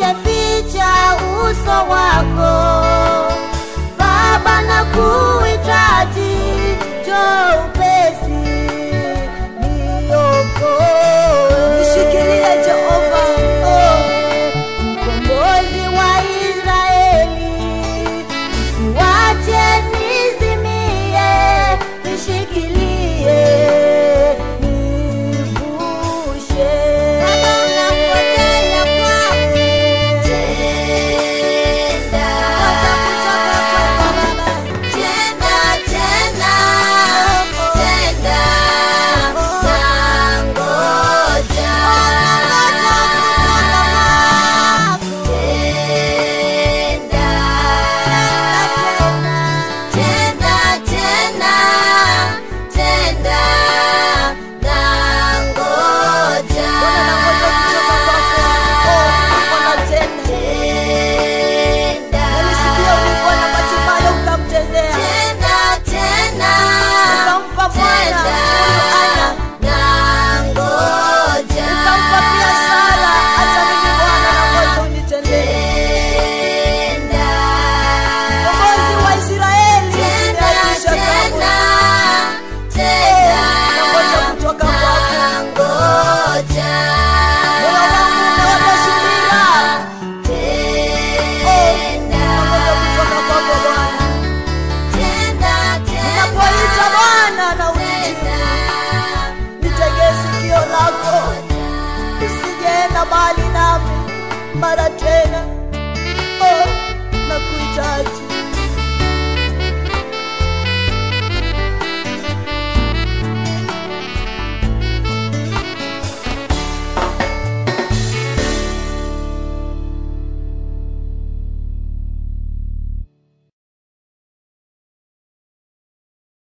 sijaficha uso wako. Baba nakuhitaji, njoo upesi niokoe. Nishikilie Jehova, Mkombozi wa Israeli, usiwache nizimie, nishikilie nivushe. Baba unangojea kwako, Tenda, ngoja kutoka kwako Baba. tenda tena, tenda, nangoja. Tenda, tena, tenda, nangoja. Nilisikia ulikuwa na matibabu ukamtendea. Tenda, tena, Ukampa Bwana huyu Ana. nangoja. Ukampa pia Sara. Hata mimi Bwana nangoja unitendee. Mkombozi wa Israeli, usiaibishe kamwe. Nangoja kutoka kwako. Moyo wangu umeona subira. Nangoja kutoka kwako Bwana. Ninapoita Bwana na unijibu. Nitegee sikio lako, usijeenda mbali nami mara tena.